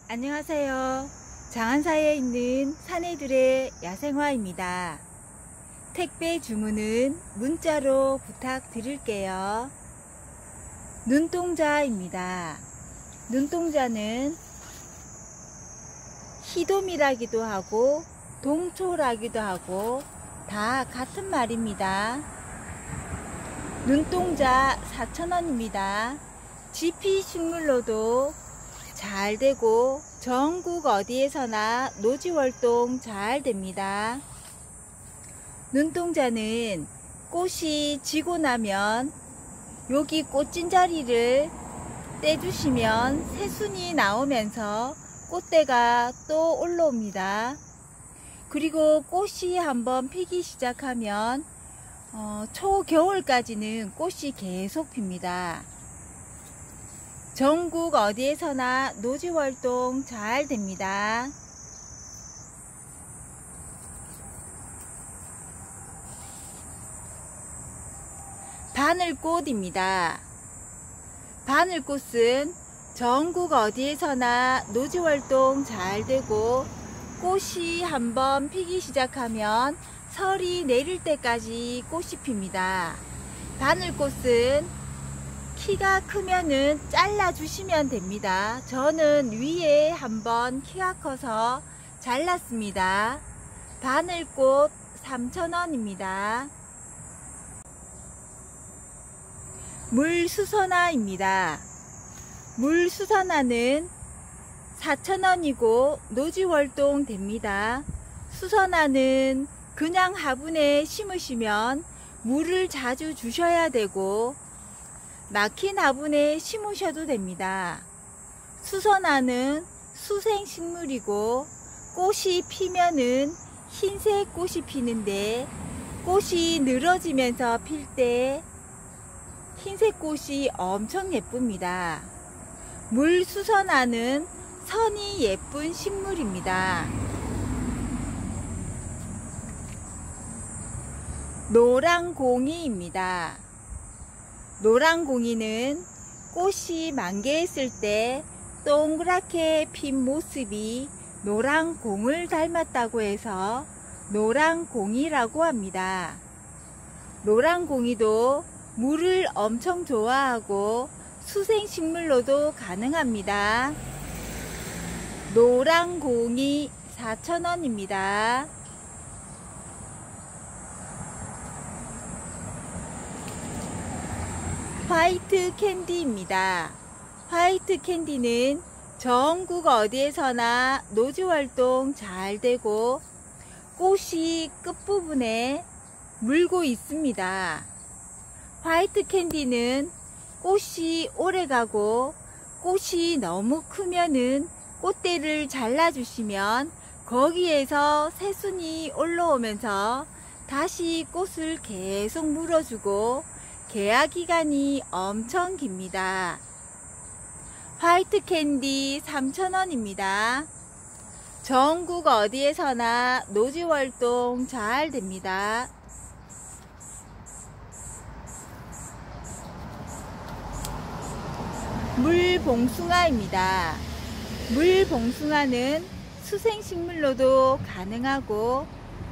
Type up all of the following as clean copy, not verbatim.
안녕하세요. 장안사에 있는 사내들의 야생화입니다. 택배 주문은 문자로 부탁드릴게요. 눈동자입니다. 눈동자는 희돔이라기도 하고 동초라기도 하고 다 같은 말입니다. 눈동자 4,000원입니다. 지피 식물로도 잘 되고 전국 어디에서나 노지활동 잘 됩니다. 눈동자는 꽃이 지고 나면 여기 꽃진자리를 떼주시면 새순이 나오면서 꽃대가 또 올라옵니다. 그리고 꽃이 한번 피기 시작하면 초겨울까지는 꽃이 계속 핍니다. 전국 어디에서나 노지활동 잘 됩니다. 바늘꽃입니다. 바늘꽃은 전국 어디에서나 노지활동 잘 되고 꽃이 한번 피기 시작하면 설이 내릴 때까지 꽃이 핍니다. 바늘꽃은 키가 크면은 잘라 주시면 됩니다. 저는 위에 한번 키가 커서 잘랐습니다. 바늘꽃 3,000원입니다. 물수선화입니다. 물수선화는 4,000원이고 노지활동 됩니다. 수선화는 그냥 화분에 심으시면 물을 자주 주셔야 되고 막힌 화분에 심으셔도 됩니다. 수선화는 수생식물이고 꽃이 피면은 흰색 꽃이 피는데 꽃이 늘어지면서 필 때 흰색 꽃이 엄청 예쁩니다. 물수선화는 선이 예쁜 식물입니다. 노랑공이입니다. 노랑공이는 꽃이 만개했을 때 동그랗게 핀 모습이 노랑공을 닮았다고 해서 노랑공이라고 합니다. 노랑공이도 물을 엄청 좋아하고 수생식물로도 가능합니다. 노랑공이 4,000원입니다. 화이트 캔디입니다. 화이트 캔디는 전국 어디에서나 노지활동 잘 되고 꽃이 끝부분에 물고 있습니다. 화이트 캔디는 꽃이 오래가고 꽃이 너무 크면은 꽃대를 잘라주시면 거기에서 새순이 올라오면서 다시 꽃을 계속 물어주고 개화 기간이 엄청 깁니다. 화이트 캔디 3,000원입니다. 전국 어디에서나 노지활동 잘 됩니다. 물봉숭아입니다. 물봉숭아는 수생식물로도 가능하고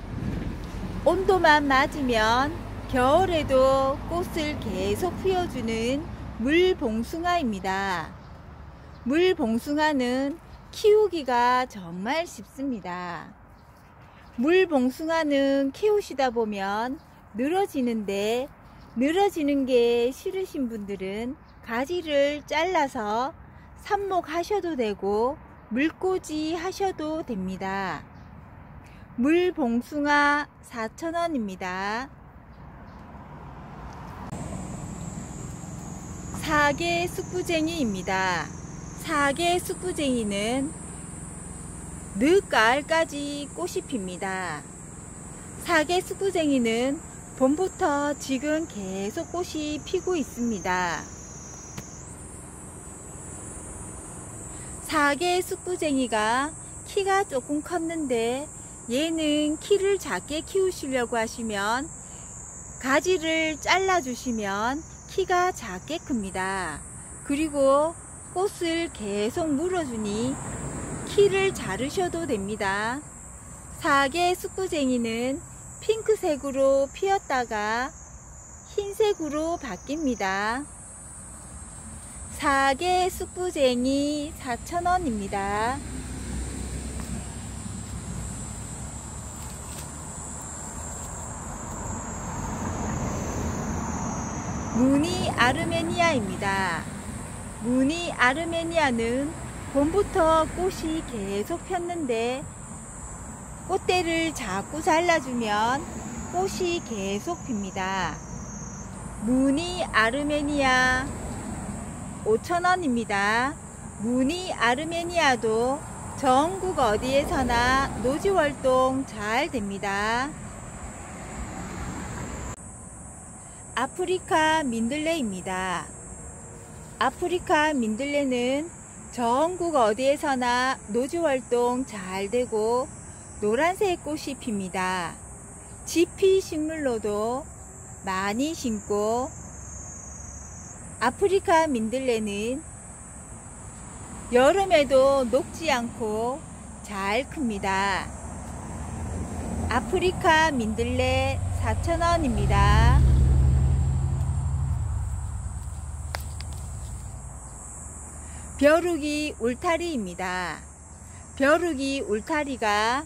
온도만 맞으면 겨울에도 꽃을 계속 피워주는 물봉숭아입니다. 물봉숭아는 키우기가 정말 쉽습니다. 물봉숭아는 키우시다 보면 늘어지는데 늘어지는 게 싫으신 분들은 가지를 잘라서 삽목하셔도 되고 물꽂이 하셔도 됩니다. 물봉숭아 4,000원입니다. 사계 숙부쟁이입니다. 사계 숙부쟁이는 늦가을까지 꽃이 핍니다. 사계 숙부쟁이는 봄부터 지금 계속 꽃이 피고 있습니다. 사계 숙부쟁이가 키가 조금 컸는데 얘는 키를 작게 키우시려고 하시면 가지를 잘라 주시면 키가 작게 큽니다. 그리고 꽃을 계속 물어주니 키를 자르셔도 됩니다. 사계 숙부쟁이는 핑크색으로 피었다가 흰색으로 바뀝니다. 사계 숙부쟁이 4,000원입니다. 무늬 아르메니아입니다. 무늬 아르메니아는 봄부터 꽃이 계속 폈는데 꽃대를 자꾸 잘라주면 꽃이 계속 핍니다. 무늬 아르메니아 5,000원입니다. 무늬 아르메니아도 전국 어디에서나 노지활동 잘 됩니다. 아프리카 민들레입니다. 아프리카 민들레는 전국 어디에서나 노지활동 잘 되고 노란색 꽃이 핍니다. 지피 식물로도 많이 심고 아프리카 민들레는 여름에도 녹지 않고 잘 큽니다. 아프리카 민들레 4,000원입니다. 벼룩이 울타리입니다. 벼룩이 울타리가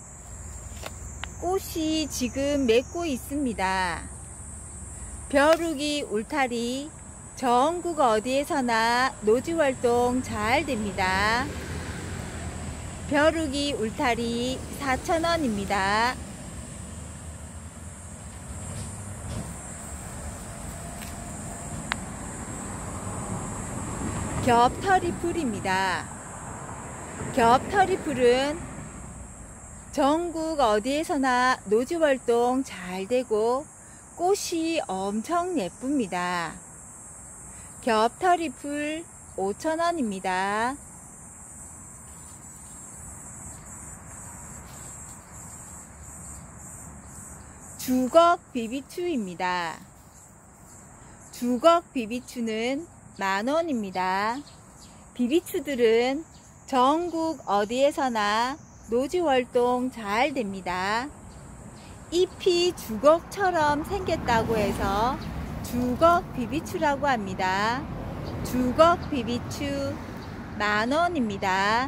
꽃이 지금 맺고 있습니다. 벼룩이 울타리 전국 어디에서나 노지활동 잘 됩니다. 벼룩이 울타리 4,000원입니다. 겹터리풀입니다. 겹터리풀은 전국 어디에서나 노지활동 잘 되고 꽃이 엄청 예쁩니다. 겹터리풀 5,000원입니다. 주걱 비비추입니다. 주걱 비비추는 만원입니다. 비비추들은 전국 어디에서나 노지활동 잘 됩니다. 잎이 주걱처럼 생겼다고 해서 주걱 비비추라고 합니다. 주걱 비비추 만원입니다.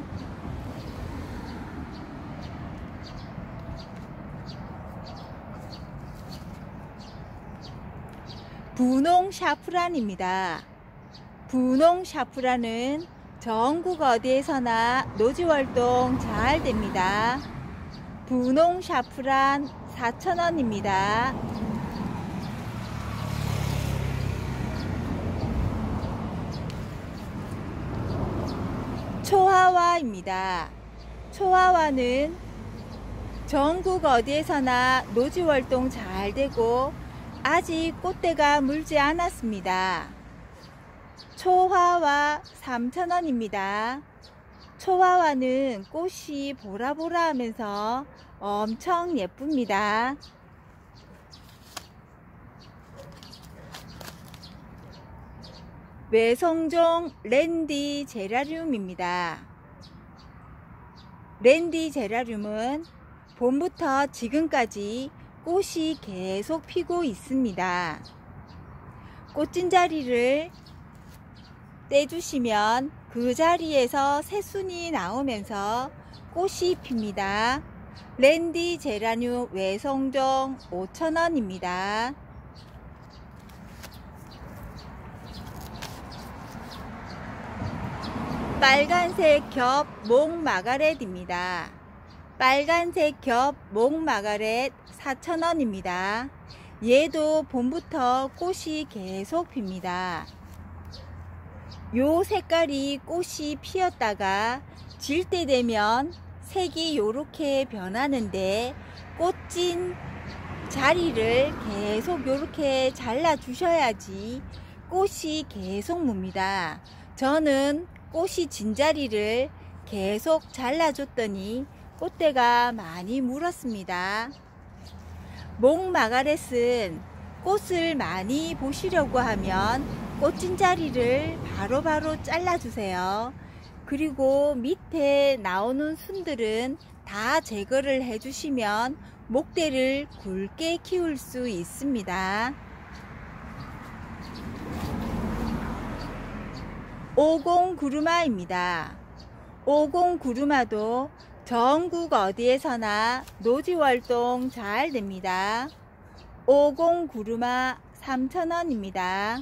분홍 샤프란입니다. 분홍 샤프란은 전국 어디에서나 노지활동 잘 됩니다. 분홍 샤프란 4,000원입니다. 초하와입니다. 초하와는 전국 어디에서나 노지활동 잘 되고 아직 꽃대가 물지 않았습니다. 초하와 3,000원입니다. 초하와는 꽃이 보라보라 하면서 엄청 예쁩니다. 외성종 랜디 제라늄입니다. 랜디 제라늄은 봄부터 지금까지 꽃이 계속 피고 있습니다. 꽃진자리를 떼주시면 그 자리에서 새순이 나오면서 꽃이 핍니다. 랜디 제라늄 외성종 5,000원입니다. 빨간색 겹 목마가렛입니다. 빨간색 겹 목마가렛 4,000원입니다. 얘도 봄부터 꽃이 계속 핍니다. 요 색깔이 꽃이 피었다가 질 때 되면 색이 요렇게 변하는데 꽃진 자리를 계속 요렇게 잘라 주셔야지 꽃이 계속 뭅니다. 저는 꽃이 진 자리를 계속 잘라 줬더니 꽃대가 많이 물었습니다. 목마가렛은 꽃을 많이 보시려고 하면 꽃진 자리를 바로바로 잘라주세요. 그리고 밑에 나오는 순들은 다 제거를 해주시면 목대를 굵게 키울 수 있습니다. 오공구루마입니다. 오공구루마도 전국 어디에서나 노지활동 잘 됩니다. 오공구루마 3,000원입니다.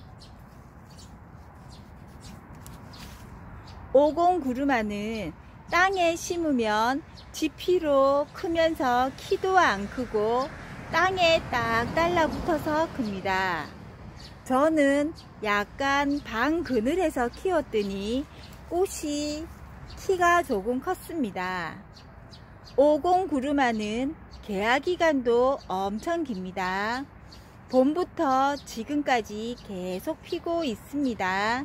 오공구루마는 땅에 심으면 지피로 크면서 키도 안 크고 땅에 딱 달라붙어서 큽니다. 저는 약간 방그늘에서 키웠더니 꽃이 키가 조금 컸습니다. 오공구루마는 개화 기간도 엄청 깁니다. 봄부터 지금까지 계속 피고 있습니다.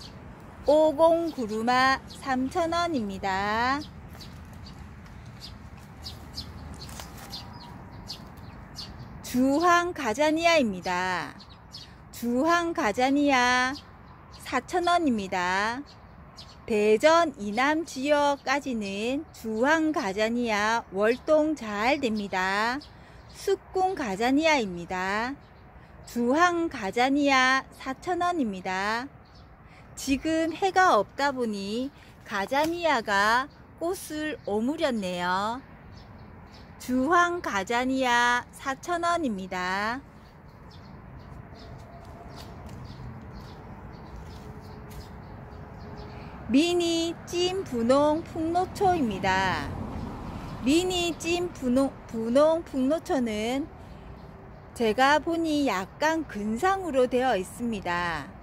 오공구루마 3,000원입니다. 주황가자니아입니다. 주황가자니아 4,000원입니다. 대전 이남 지역까지는 주황가자니아 월동 잘 됩니다. 숙궁가자니아입니다. 주황가자니아 4,000원입니다. 지금 해가 없다 보니 가자니아가 꽃을 오므렸네요. 주황가자니아 4,000원입니다. 미니 찐 분홍 풍노초입니다. 미니 찐 분홍 풍노초는 제가 보니 약간 근상으로 되어 있습니다.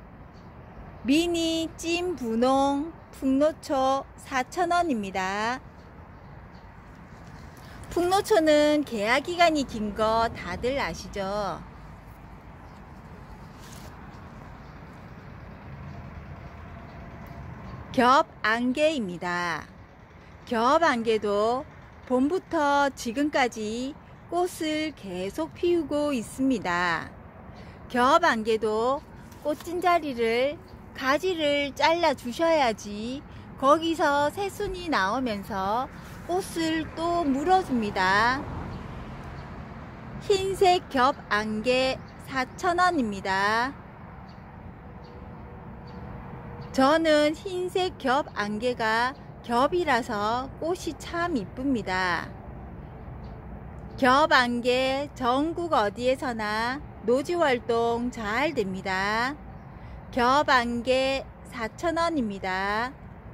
미니 찐 분홍 풍노초 4,000원입니다. 풍노초는 개화 기간이 긴 거 다들 아시죠? 겹안개입니다. 겹안개도 봄부터 지금까지 꽃을 계속 피우고 있습니다. 겹안개도 꽃진자리를 가지를 잘라 주셔야지 거기서 새순이 나오면서 꽃을 또 물어줍니다. 흰색 겹안개 4,000원입니다. 저는 흰색 겹안개가 겹이라서 꽃이 참 이쁩니다. 겹안개 전국 어디에서나 노지활동 잘 됩니다. 겹안개 4,000원입니다.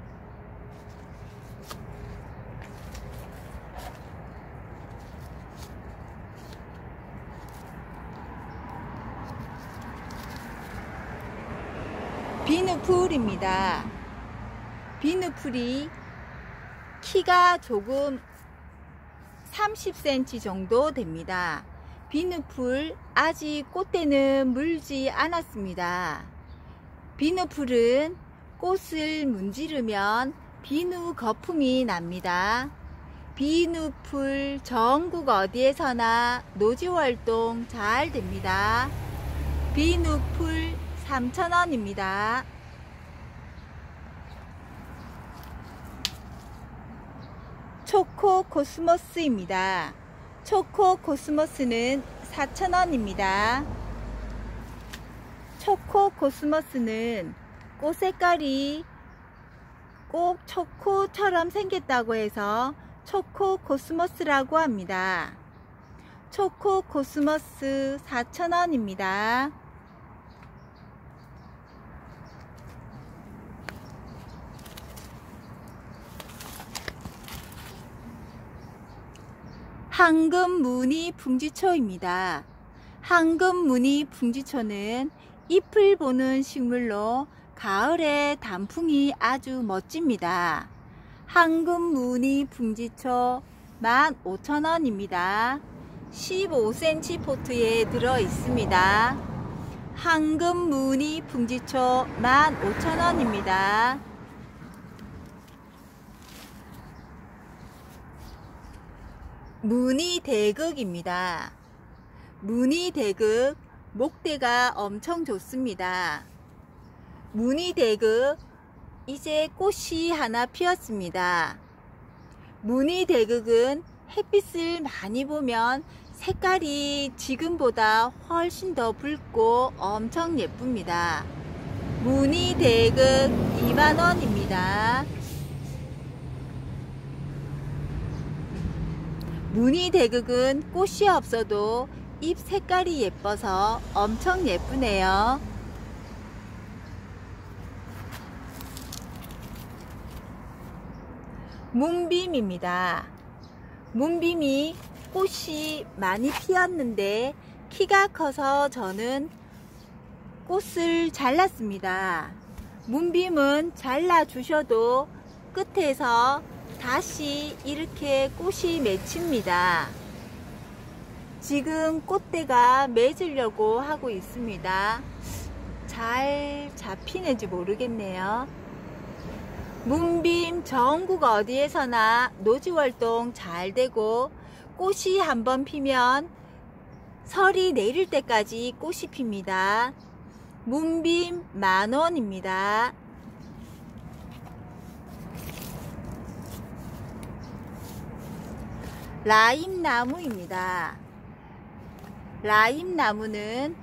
비누풀입니다. 비누풀이 키가 조금 30cm 정도 됩니다. 비누풀 아직 꽃대는 물지 않았습니다. 비누풀은 꽃을 문지르면 비누 거품이 납니다. 비누풀 전국 어디에서나 노지활동 잘 됩니다. 비누풀 3,000원입니다. 초코코스모스입니다. 초코코스모스는 4,000원입니다. 초코코스모스는 꽃 색깔이 꼭 초코처럼 생겼다고 해서 초코코스모스라고 합니다. 초코코스모스 4,000원입니다. 황금무늬 풍지초입니다. 황금무늬 풍지초는 잎을 보는 식물로 가을에 단풍이 아주 멋집니다. 황금무늬 풍지초 15,000원입니다. 15cm 포트에 들어 있습니다. 황금무늬 풍지초 15,000원입니다. 무늬대극입니다. 무늬대극 목대가 엄청 좋습니다. 무늬대극 이제 꽃이 하나 피었습니다. 무늬대극은 햇빛을 많이 보면 색깔이 지금보다 훨씬 더 붉고 엄청 예쁩니다. 무늬대극 2만원입니다. 무늬대극은 꽃이 없어도 잎 색깔이 예뻐서 엄청 예쁘네요. 문빔입니다. 문빔이 꽃이 많이 피었는데 키가 커서 저는 꽃을 잘랐습니다. 문빔은 잘라 주셔도 끝에서 다시 이렇게 꽃이 맺힙니다. 지금 꽃대가 맺으려고 하고 있습니다. 잘 잡히는지 모르겠네요. 문빔 전국 어디에서나 노지활동 잘 되고 꽃이 한번 피면 설이 내릴 때까지 꽃이 핍니다. 문빔 만원입니다. 라임나무입니다. 라임나무는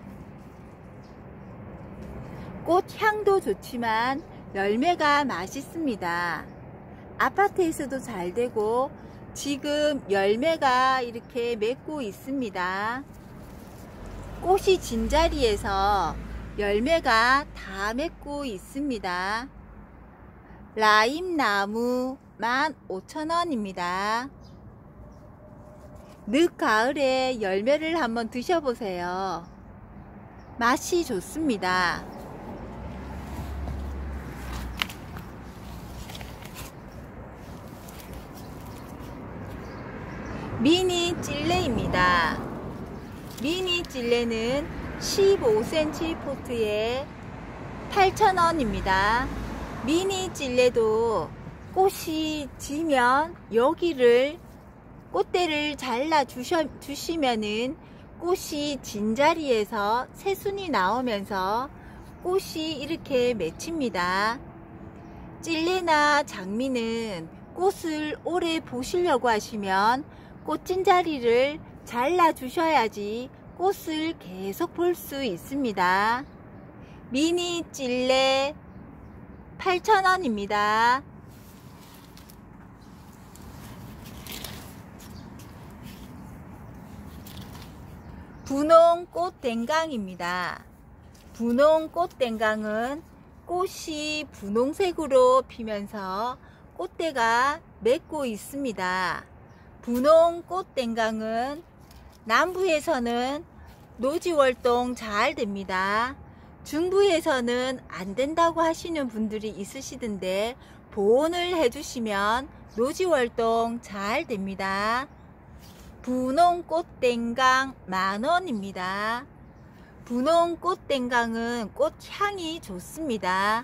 꽃 향도 좋지만 열매가 맛있습니다. 아파트에서도 잘 되고 지금 열매가 이렇게 맺고 있습니다. 꽃이 진 자리에서 열매가 다 맺고 있습니다. 라임나무 15,000원입니다. 늦가을에 열매를 한번 드셔보세요. 맛이 좋습니다. 미니 찔레입니다. 미니 찔레는 15cm 포트에 8,000원입니다. 미니 찔레도 꽃이 지면 여기를 꽃대를 잘라 주시면은 꽃이 진 자리에서 새순이 나오면서 꽃이 이렇게 맺힙니다. 찔레나 장미는 꽃을 오래 보시려고 하시면 꽃진 자리를 잘라 주셔야지 꽃을 계속 볼 수 있습니다. 미니 찔레 8,000원입니다. 분홍 꽃댕강입니다. 분홍 꽃댕강은 꽃이 분홍색으로 피면서 꽃대가 맺고 있습니다. 분홍 꽃댕강은 남부에서는 노지활동 잘 됩니다. 중부에서는 안 된다고 하시는 분들이 있으시던데 보온을 해주시면 노지활동 잘 됩니다. 분홍 꽃댕강 만원입니다. 분홍 꽃댕강은 꽃향이 좋습니다.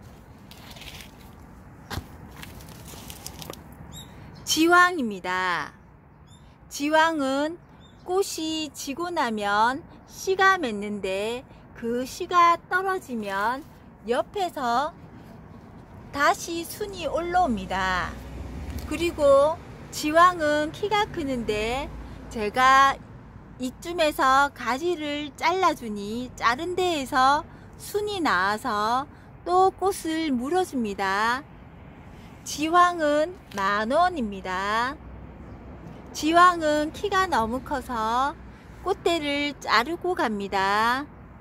지왕입니다. 지왕은 꽃이 지고 나면 씨가 맺는데 그 씨가 떨어지면 옆에서 다시 순이 올라옵니다. 그리고 지왕은 키가 크는데 제가 이쯤에서 가지를 잘라주니 자른 데에서 순이 나와서 또 꽃을 물어줍니다. 지왕은 만원입니다. 지왕은 키가 너무 커서 꽃대를 자르고 갑니다.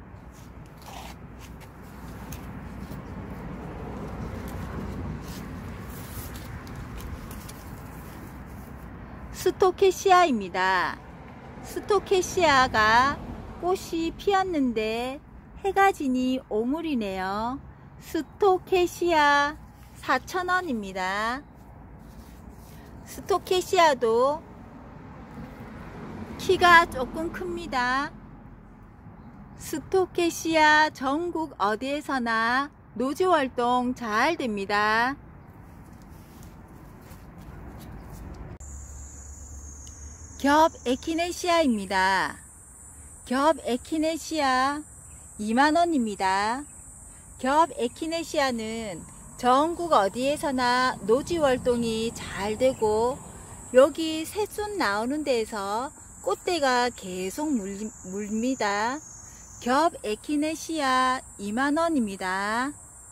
스토케시아입니다. 스토케시아가 꽃이 피었는데 해가 지니 오물이네요. 스토케시아 4,000원입니다. 스토케시아도 키가 조금 큽니다. 스토케시아 전국 어디에서나 노지활동 잘 됩니다. 겹 에키네시아입니다. 겹 에키네시아 2만원입니다. 겹 에키네시아는 전국 어디에서나 노지 활동이 잘 되고 여기 새순 나오는 데에서 꽃대가 계속 물립니다. 겹 에키네시아 2만원입니다.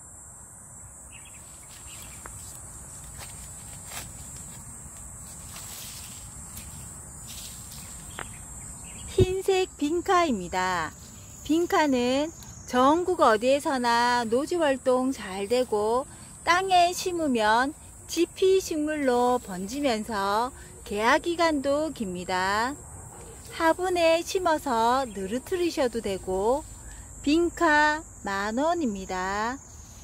흰색 빈카입니다. 빈카는 전국 어디에서나 노지 활동 잘 되고 땅에 심으면 지피 식물로 번지면서 개화 기간도 깁니다. 화분에 심어서 누르트리셔도 되고 빈카 10,000원입니다.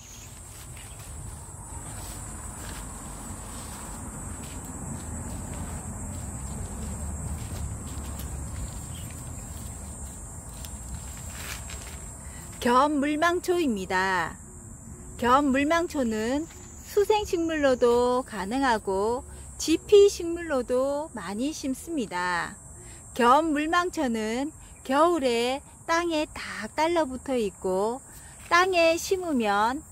겹 물망초입니다. 겹 물망초는 수생식물로도 가능하고 지피식물로도 많이 심습니다. 겹 물망초는 겨울에 땅에 딱 달라붙어 있고 땅에 심으면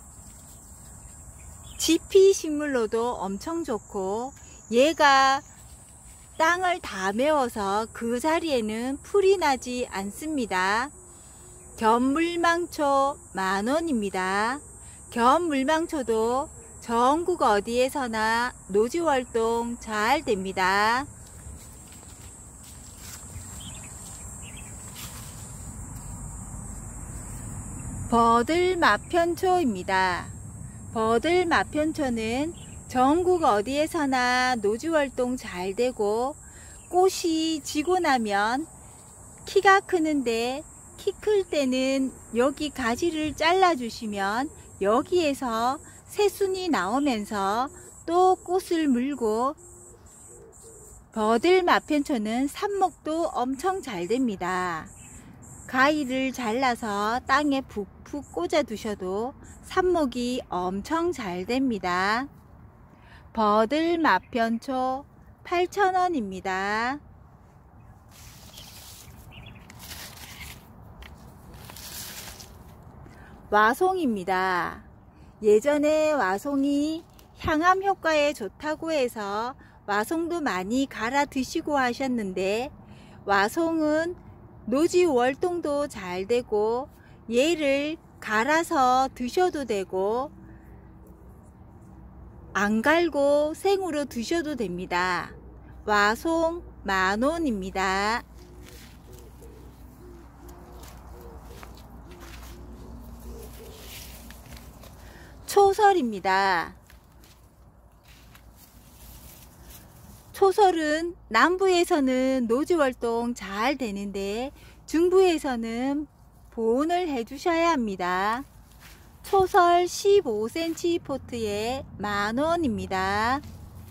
지피식물로도 엄청 좋고 얘가 땅을 다 메워서 그 자리에는 풀이 나지 않습니다. 겹 물망초 10,000원입니다. 겹 물망초도 전국 어디에서나 노지 활동 잘 됩니다. 버들 마편초입니다. 버들 마편초는 전국 어디에서나 노지 활동 잘 되고 꽃이 지고 나면 키가 크는데 키 클 때는 여기 가지를 잘라 주시면 여기에서 새순이 나오면서 또 꽃을 물고 버들 마편초는 삽목도 엄청 잘 됩니다. 가위를 잘라서 땅에 푹푹 꽂아 두셔도 삽목이 엄청 잘 됩니다. 버들 마편초 8,000원입니다. 와송입니다. 예전에 와송이 향암 효과에 좋다고 해서 와송도 많이 갈아 드시고 하셨는데 와송은 노지 활동도 잘 되고 얘를 갈아서 드셔도 되고 안 갈고 생으로 드셔도 됩니다. 와송 10,000원입니다. 초설입니다. 초설은 남부에서는 노지 활동 잘 되는데 중부에서는 보온을 해 주셔야 합니다. 초설 15cm 포트에 10,000원입니다.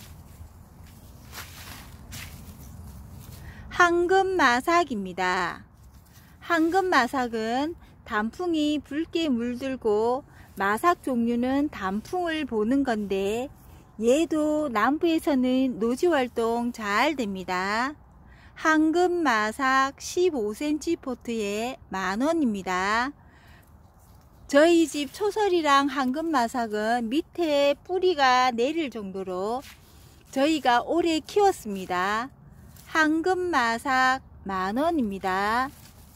황금마삭입니다. 황금마삭은 단풍이 붉게 물들고 마삭 종류는 단풍을 보는 건데 얘도 남부에서는 노지 활동 잘 됩니다. 황금마삭 15cm 포트에 10,000원입니다. 저희 집 초설이랑 황금마삭은 밑에 뿌리가 내릴 정도로 저희가 오래 키웠습니다. 황금마삭 10,000원입니다.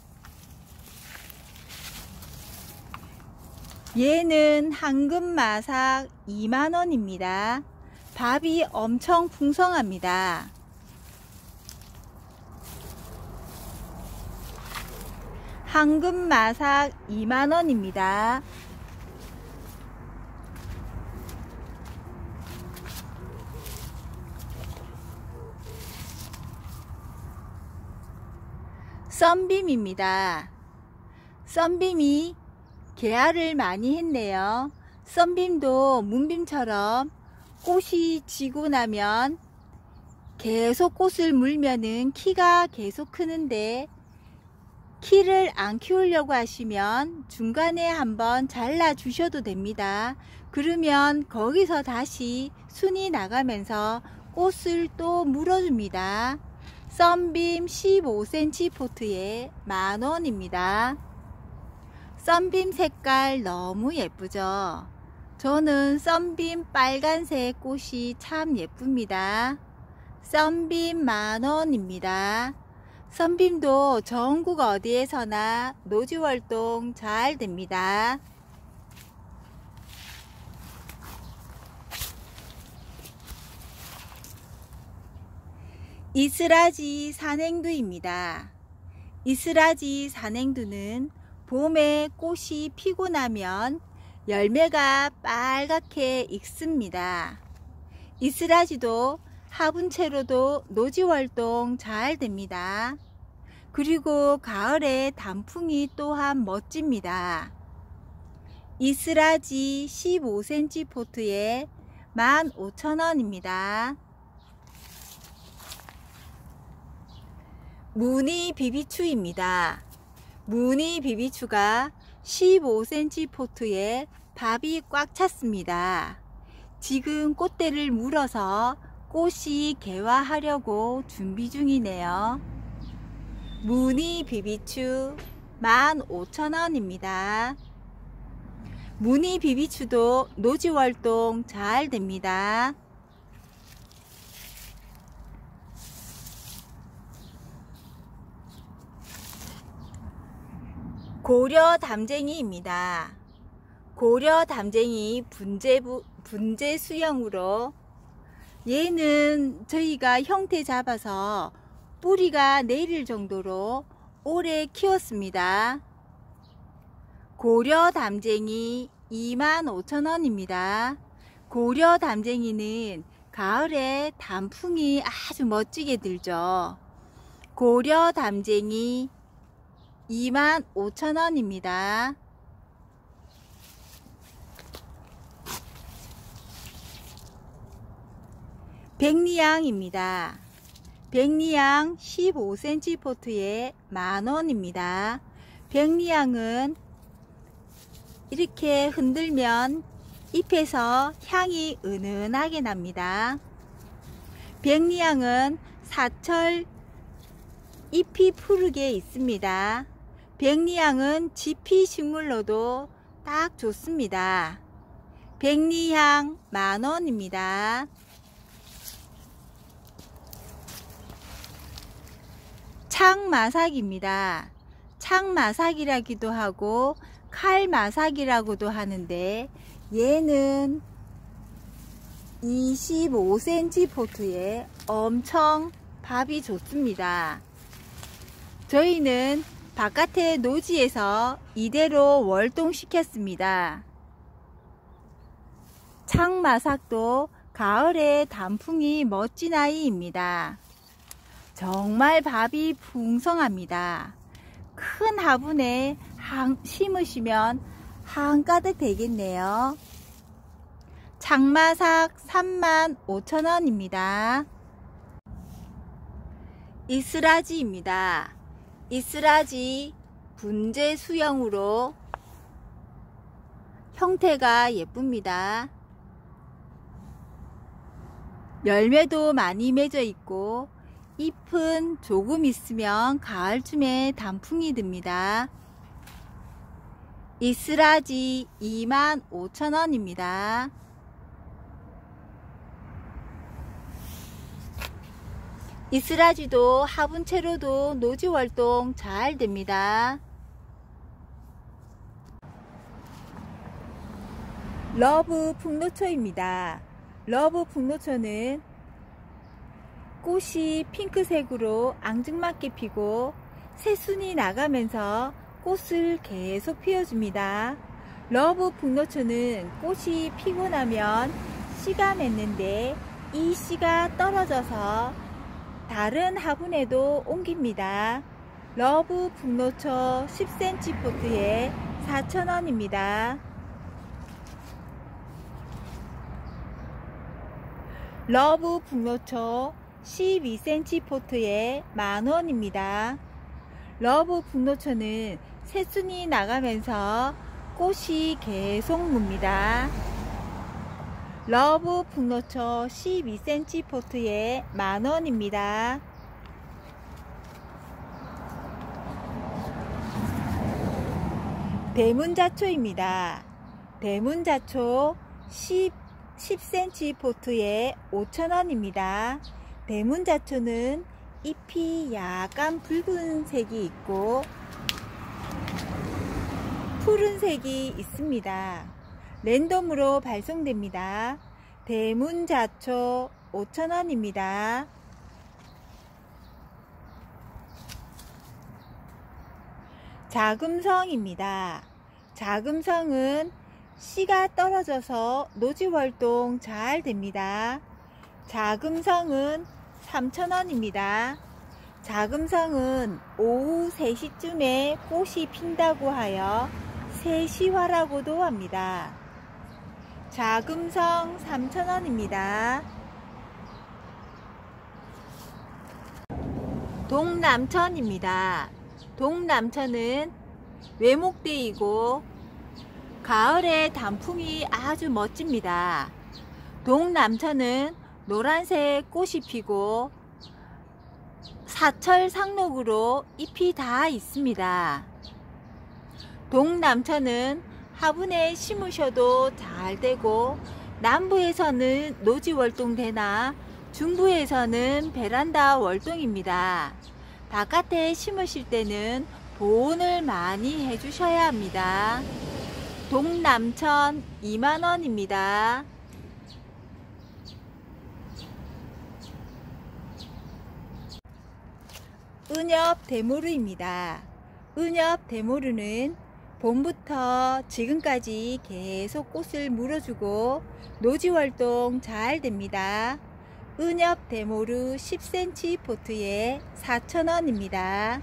얘는 황금마삭 20,000원입니다. 밥이 엄청 풍성합니다. 황금마삭 20,000원입니다. 썬빔입니다. 썬빔이 개화를 많이 했네요. 썬빔도 문빔처럼 꽃이 지고 나면 계속 꽃을 물면은 키가 계속 크는데 키를 안 키우려고 하시면 중간에 한번 잘라 주셔도 됩니다. 그러면 거기서 다시 순이 나가면서 꽃을 또 물어줍니다. 썬빔 15cm 포트에 10,000원입니다. 썬빔 색깔 너무 예쁘죠? 저는 썬빔 빨간색 꽃이 참 예쁩니다. 썬빔 10,000원입니다. 썬빔도 전국 어디에서나 노지활동 잘 됩니다. 이스라지 산행두입니다. 이스라지 산행두는 봄에 꽃이 피고 나면 열매가 빨갛게 익습니다. 이스라지도 화분채로도 노지활동 잘 됩니다. 그리고 가을에 단풍이 또한 멋집니다. 이스라지 15cm 포트에 15,000원입니다. 무늬 비비추입니다. 무늬 비비추가 15cm 포트에 밥이 꽉 찼습니다. 지금 꽃대를 물어서 꽃이 개화하려고 준비 중이네요. 무늬 비비추 15,000원입니다. 무늬 비비추도 노지활동 잘 됩니다. 고려 담쟁이입니다. 고려 담쟁이 분재 수영으로 얘는 저희가 형태 잡아서 뿌리가 내릴 정도로 오래 키웠습니다. 고려 담쟁이 25,000원입니다. 고려 담쟁이는 가을에 단풍이 아주 멋지게 들죠. 고려 담쟁이 25,000원입니다. 백리향입니다. 백리향 15cm 포트에 10,000원입니다. 백리향은 이렇게 흔들면 잎에서 향이 은은하게 납니다. 백리향은 사철 잎이 푸르게 있습니다. 백리향은 지피식물로도 딱 좋습니다. 백리향 10,000원입니다. 창마삭입니다. 창마삭이라기도 하고 칼마삭이라고도 하는데 얘는 25cm 포트에 엄청 밥이 좋습니다. 저희는 바깥에 노지에서 이대로 월동시켰습니다. 창마삭도 가을에 단풍이 멋진 아이입니다. 정말 밥이 풍성합니다. 큰 화분에 심으시면 한가득 되겠네요. 창마삭 35,000원입니다. 이스라지입니다. 이스라지 분재 수영으로 형태가 예쁩니다. 열매도 많이 맺어 있고 잎은 조금 있으면 가을쯤에 단풍이 듭니다. 이스라지 25,000원입니다. 이스라지도 화분채로도 노지활동 잘 됩니다. 러브 풍노초입니다. 러브 풍노초는 꽃이 핑크색으로 앙증맞게 피고 새순이 나가면서 꽃을 계속 피워줍니다. 러브 풍노초는 꽃이 피고 나면 씨가 맺는데 이 씨가 떨어져서 다른 화분에도 옮깁니다. 러브 풍노초 10cm 포트에 4,000원입니다. 러브 풍노초 12cm 포트에 10,000원입니다. 러브 풍노초는 새순이 나가면서 꽃이 계속 뭅니다. 러브 풍노초 12cm 포트에 10,000원입니다. 대문자초입니다. 대문자초 10cm 포트에 5,000원입니다. 대문자초는 잎이 약간 붉은색이 있고 푸른색이 있습니다. 랜덤으로 발송됩니다. 대문자초 5,000원입니다. 자금성입니다. 자금성은 씨가 떨어져서 노지활동 잘 됩니다. 자금성은 3,000원입니다. 자금성은 오후 3시쯤에 꽃이 핀다고 하여 새시화라고도 합니다. 자금성 3,000원입니다. 동남천입니다. 동남천은 외목대이고 가을에 단풍이 아주 멋집니다. 동남천은 노란색 꽃이 피고 사철 상록으로 잎이 다 있습니다. 동남천은 화분에 심으셔도 잘 되고 남부에서는 노지 월동되나 중부에서는 베란다 월동입니다. 바깥에 심으실 때는 보온을 많이 해주셔야 합니다. 동남천 2만원입니다. 은엽 대모루입니다. 은엽 대모루는 봄부터 지금까지 계속 꽃을 물어주고 노지활동 잘 됩니다. 은엽 대모루 10cm 포트에 4,000원입니다.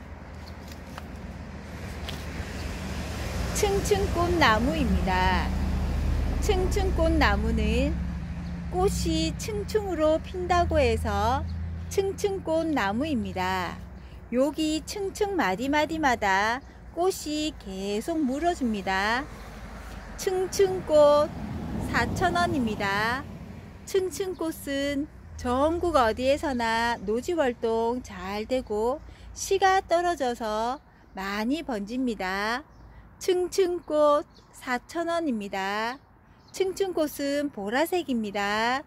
층층꽃나무입니다. 층층꽃나무는 꽃이 층층으로 핀다고 해서 층층꽃나무입니다. 여기 층층 마디마디마다 꽃이 계속 물어줍니다. 층층꽃 4,000원입니다. 층층꽃은 전국 어디에서나 노지활동 잘 되고 씨가 떨어져서 많이 번집니다. 층층꽃 4,000원입니다. 층층꽃은 보라색입니다.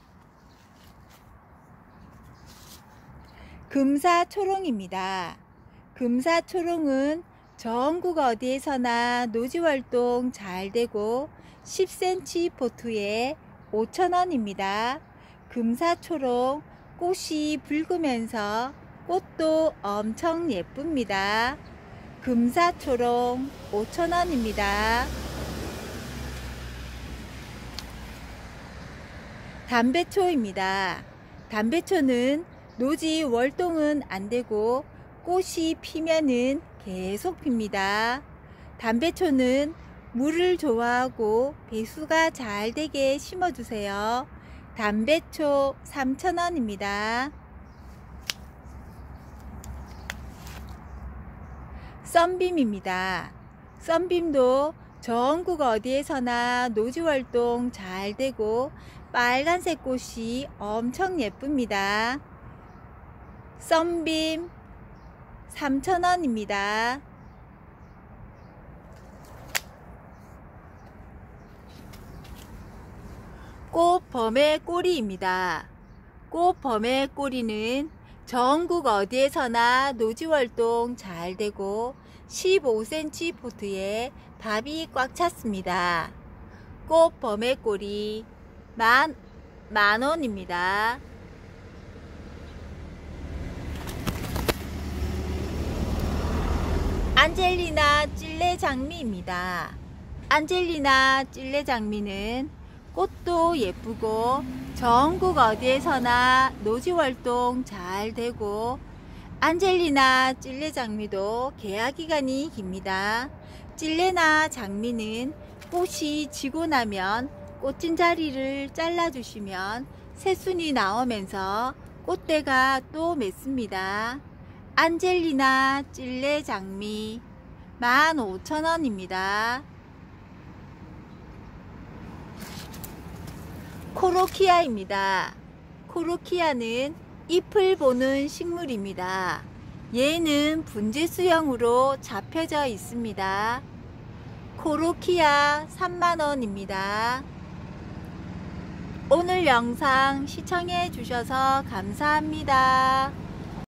금사초롱입니다. 금사초롱은 전국 어디에서나 노지활동 잘 되고 10cm 포트에 5,000원입니다. 금사초롱 꽃이 붉으면서 꽃도 엄청 예쁩니다. 금사초롱 5,000원입니다. 담배초입니다. 담배초는 노지 월동은 안되고 꽃이 피면은 계속 핍니다. 담배초는 물을 좋아하고 배수가 잘 되게 심어주세요. 담배초 3,000원입니다. 썬빔입니다. 썬빔도 전국 어디에서나 노지활동 잘 되고 빨간색 꽃이 엄청 예쁩니다. 썬빔 3,000원입니다. 꽃범의 꼬리입니다. 꽃범의 꼬리는 전국 어디에서나 노지활동 잘 되고 15cm 포트에 밥이 꽉 찼습니다. 꽃범의 꼬리 만원입니다. 안젤리나 찔레장미입니다. 안젤리나 찔레장미는 꽃도 예쁘고 전국 어디에서나 노지활동 잘 되고 안젤리나 찔레장미도 개화기간이 깁니다. 찔레나 장미는 꽃이 지고 나면 꽃진자리를 잘라주시면 새순이 나오면서 꽃대가 또 맺습니다. 안젤리나 찔레장미 15,000원입니다. 코로키아입니다. 코로키아는 잎을 보는 식물입니다. 얘는 분재수형으로 잡혀져 있습니다. 코로키아 3만원입니다. 오늘 영상 시청해 주셔서 감사합니다.